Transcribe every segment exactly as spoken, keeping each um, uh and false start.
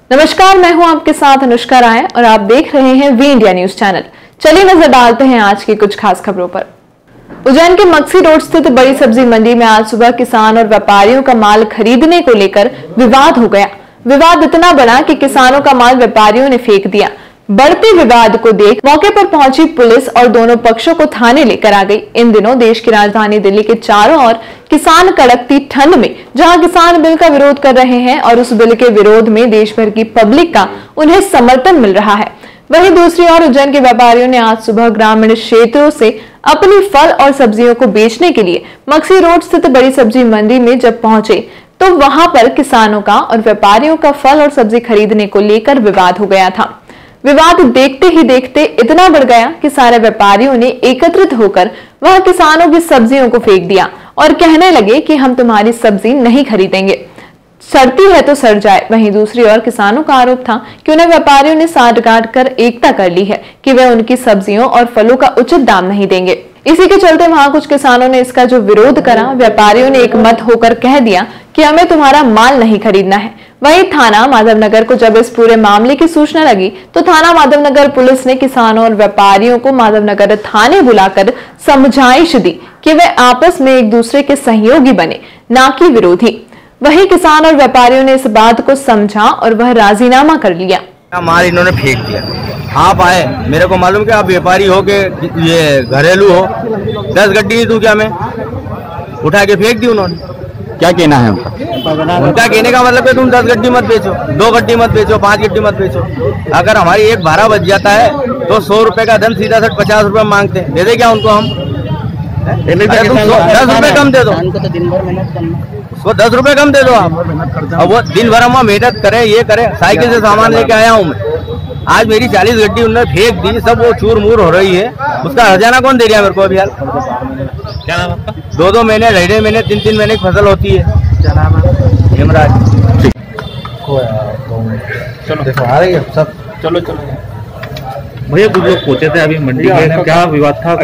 नमस्कार, मैं हूं आपके साथ अनुष्का राय और आप देख रहे हैं वी इंडिया न्यूज चैनल। चलिए नजर डालते हैं आज की कुछ खास खबरों पर। उज्जैन के मक्सी रोड स्थित बड़ी सब्जी मंडी में आज सुबह किसान और व्यापारियों का माल खरीदने को लेकर विवाद हो गया। विवाद इतना बड़ा कि किसानों का माल व्यापारियों ने फेंक दिया। बढ़ते विवाद को देख मौके पर पहुंची पुलिस और दोनों पक्षों को थाने लेकर आ गई। इन दिनों देश की राजधानी दिल्ली के चारों ओर किसान कड़कती ठंड में जहां किसान बिल का विरोध कर रहे हैं और उस बिल के विरोध में देश भर की पब्लिक का उन्हें समर्थन मिल रहा है, वहीं दूसरी ओर उज्जैन के व्यापारियों ने आज सुबह ग्रामीण क्षेत्रों से अपनी फल और सब्जियों को बेचने के लिए मक्सी रोड स्थित बड़ी सब्जी मंडी में जब पहुंचे तो वहां पर किसानों का और व्यापारियों का फल और सब्जी खरीदने को लेकर विवाद हो गया था। विवाद देखते ही देखते इतना बढ़ गया कि सारे व्यापारियों ने एकत्रित होकर वह किसानों की सब्जियों को फेंक दिया और कहने लगे कि हम तुम्हारी सब्जी नहीं खरीदेंगे, सड़ती है तो सड़ जाए। वहीं दूसरी ओर किसानों का आरोप था कि उन्हें व्यापारियों ने साठगांठ कर एकता कर ली है कि वे उनकी सब्जियों और फलों का उचित दाम नहीं देंगे। इसी के चलते वहां कुछ किसानों ने इसका जो विरोध करा, व्यापारियों ने एक मत होकर कह दिया कि हमें तुम्हारा माल नहीं खरीदना है। वहीं थाना माधवनगर को जब इस पूरे मामले की सूचना लगी तो थाना माधवनगर पुलिस ने किसानों और व्यापारियों को माधवनगर थाने बुलाकर समझाइश दी कि वे आपस में एक दूसरे के सहयोगी बने, ना कि विरोधी। वहीं किसान और व्यापारियों ने इस बात को समझा और वह राजीनामा कर लिया। माल इन्होंने फेंक दिया। आप आए, मेरे को मालूम कि आप व्यापारी हो के ये घरेलू हो, दस गड्डी नहीं दूं क्या मैं? उठा के फेंक दी उन्होंने। क्या कहना है उनका? उनका कहने का मतलब है तुम दस गड्डी मत बेचो, दो गड्डी मत बेचो, पांच गड्डी मत बेचो। अगर हमारी एक भाड़ा बच जाता है तो सौ रुपए का धन सीधा सठ पचास रुपए मांगते हैं। दे दे क्या उनको हम? दस रुपए कम दे दो, उसको दस रुपए कम दे दो आप। अब वो दिन भर हम मेहनत करें, ये करें, साइकिल से सामान लेके आया हूँ मैं। आज मेरी चालीस गड्डी उन्होंने फेंक दी, सब वो चूर मूर हो रही है। उसका हर्जाना कौन दे रहा मेरे को अभी यार? क्या नाम आपका? दो दो महीने, ढाई ढाई महीने, तीन तीन महीने की फसल होती है। क्या नाम है? हेमराज। चलो देखो आ रही है सब। चलो चलो भैया, कुछ लोग पहुंचे थे अभी मंडी में, क्या विवाद था?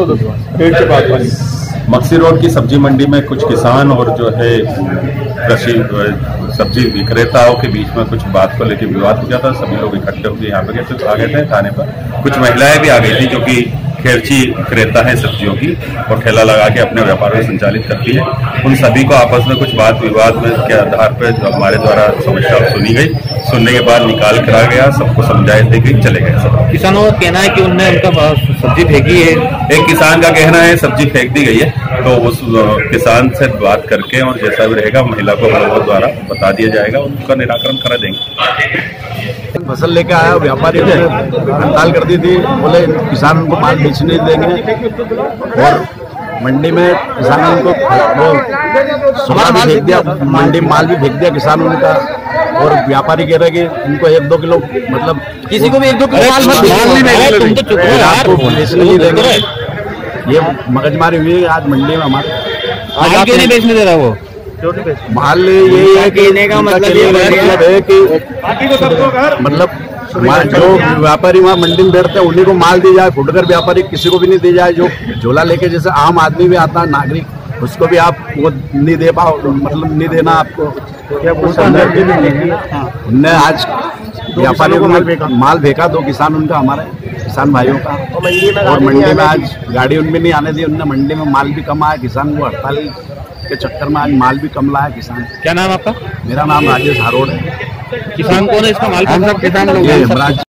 मक्सी रोड की सब्जी मंडी में कुछ किसान और जो है कृषि सब्जी विक्रेताओं के बीच में कुछ बात को लेकर विवाद हो गया था। सभी लोग इकट्ठे होकर यहाँ पे गए थे, आ गए थे थाने पर। कुछ महिलाएं भी आ गई थी जो कि खेरची विक्रेता है सब्जियों की और ठेला लगा के अपने व्यापार को संचालित करती है। उन सभी को आपस में कुछ बात विवाद में के आधार पर हमारे द्वारा समस्या सुनी गई। सुनने के बाद निकाल करा गया, सबको समझाइश दी गई, चले गए सब। किसानों का कहना है कि उनने उनका सब्जी फेंकी है। एक किसान का कहना है सब्जी फेंक दी गई है, तो उस किसान से बात करके और जैसा भी रहेगा महिला को हम लोगों द्वारा बता दिया जाएगा, उनका निराकरण करा देंगे। फसल लेके आया, व्यापारी ने हड़ताल कर दी थी, बोले किसान उनको माल बेचने देंगे और मंडी में किसानों को वो सुबह भी फेंक दिया, मंडी में माल भी फेंक दिया किसान उनका। और व्यापारी कह रहे कि इनको एक दो किलो, मतलब किसी को भी एक दो किलो माल मत बेचने नहीं देंगे। ये मगजमारी हुई है आज मंडी में हमारे। आज क्यों नहीं बेचने दे रहा वो? माल यही है कहने का मतलब ये मतलब है कि मतलब जो व्यापारी वहाँ मंडी में बैठते हैं उन्हीं को माल दी जाए, फुटकर व्यापारी किसी को भी नहीं दी जाए। जो झोला लेके जैसे आम आदमी भी आता है, नागरिक, उसको भी आप वो नहीं दे पाओ, मतलब नहीं देना आपको। उनने आज व्यापारी को माल फेंका, दो किसान उनका, हमारे किसान भाइयों का। और मंडी में आज गाड़ी उनमें नहीं आने दी उनने। मंडी में माल भी कम आया, किसान को हड़ताल के चक्कर में आज माल भी कम लाया किसान। क्या नाम आपका? मेरा नाम राजेश हारोड़ है। किसान कौन है इसका माल? किसान लोग।